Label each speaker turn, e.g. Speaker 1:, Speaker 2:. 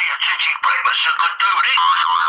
Speaker 1: me a cheesy breakfast that could do this.